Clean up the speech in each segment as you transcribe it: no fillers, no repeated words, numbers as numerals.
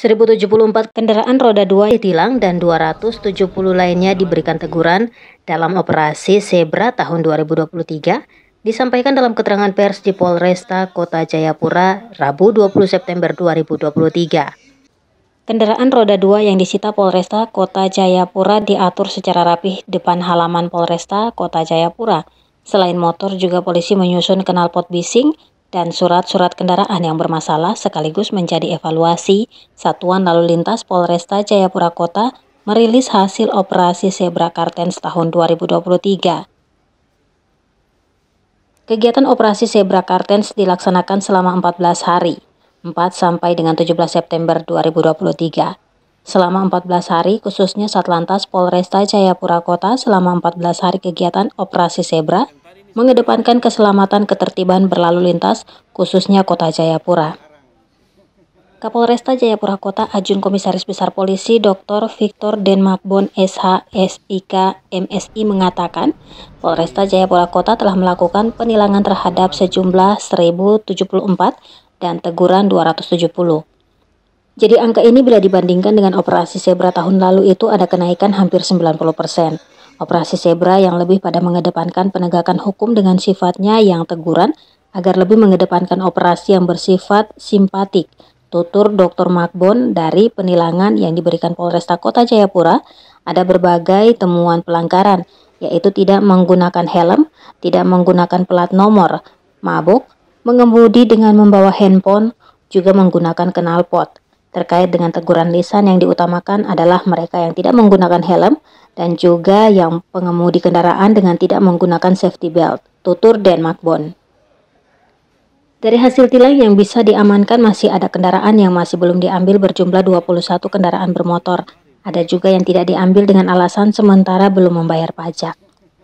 1.074 kendaraan roda 2 ditilang dan 270 lainnya diberikan teguran dalam operasi Zebra tahun 2023, disampaikan dalam keterangan pers di Polresta Kota Jayapura, Rabu 20 September 2023. Kendaraan roda 2 yang disita Polresta Kota Jayapura diatur secara rapih depan halaman Polresta Kota Jayapura. Selain motor, juga polisi menyusun knalpot bising dan surat-surat kendaraan yang bermasalah sekaligus menjadi evaluasi. Satuan Lalu Lintas Polresta Jayapura Kota merilis hasil operasi Zebra Kartens tahun 2023. Kegiatan operasi Zebra Kartens dilaksanakan selama 14 hari, 4 sampai dengan 17 September 2023. Selama 14 hari, khususnya Satlantas Polresta Jayapura Kota selama 14 hari kegiatan operasi Zebra mengedepankan keselamatan ketertiban berlalu lintas, khususnya Kota Jayapura. Kapolresta Jayapura Kota Ajun Komisaris Besar Polisi Dr. Victor Denmakbon SH SIK MSI mengatakan, Polresta Jayapura Kota telah melakukan penilangan terhadap sejumlah 1.074 dan teguran 270. Jadi angka ini bila dibandingkan dengan operasi Zebra tahun lalu itu ada kenaikan hampir 90%. Operasi Zebra yang lebih pada mengedepankan penegakan hukum dengan sifatnya yang teguran agar lebih mengedepankan operasi yang bersifat simpatik. Tutur Dr. Makbon, dari penilangan yang diberikan Polresta Kota Jayapura, ada berbagai temuan pelanggaran, yaitu tidak menggunakan helm, tidak menggunakan plat nomor, mabuk, mengemudi dengan membawa handphone, juga menggunakan knalpot. Terkait dengan teguran lisan yang diutamakan adalah mereka yang tidak menggunakan helm dan juga yang pengemudi kendaraan dengan tidak menggunakan safety belt, tutur Denmakbon. Dari hasil tilang yang bisa diamankan masih ada kendaraan yang masih belum diambil berjumlah 21 kendaraan bermotor. Ada juga yang tidak diambil dengan alasan sementara belum membayar pajak.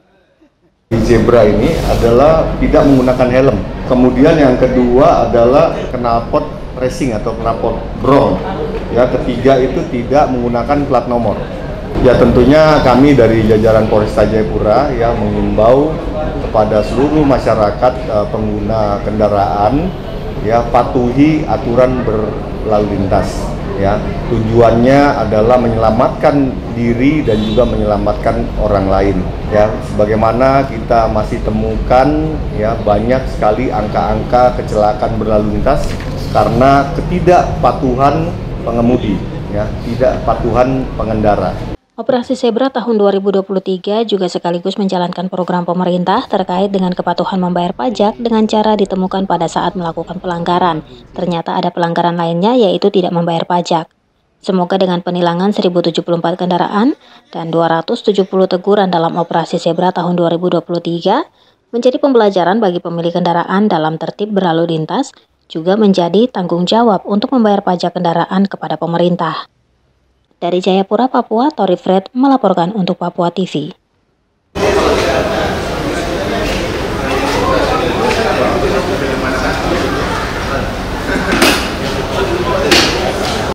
Di Zebra ini adalah tidak menggunakan helm. Kemudian yang kedua adalah knalpot racing atau knalpot brown. Ya, ketiga itu tidak menggunakan plat nomor. Ya, tentunya kami dari jajaran Polresta Jayapura ya mengimbau kepada seluruh masyarakat pengguna kendaraan ya patuhi aturan berlalu lintas. Ya, tujuannya adalah menyelamatkan diri dan juga menyelamatkan orang lain. Ya, sebagaimana kita masih temukan ya banyak sekali angka-angka kecelakaan berlalu lintas karena ketidakpatuhan pengemudi, ya, tidak patuhan pengendara. Operasi Zebra tahun 2023 juga sekaligus menjalankan program pemerintah terkait dengan kepatuhan membayar pajak dengan cara ditemukan pada saat melakukan pelanggaran. Ternyata ada pelanggaran lainnya, yaitu tidak membayar pajak. Semoga dengan penilangan 1.074 kendaraan dan 270 teguran dalam operasi Zebra tahun 2023 menjadi pembelajaran bagi pemilik kendaraan dalam tertib berlalu lintas, juga menjadi tanggung jawab untuk membayar pajak kendaraan kepada pemerintah. Dari Jayapura, Papua, Tori Fred melaporkan untuk Papua TV.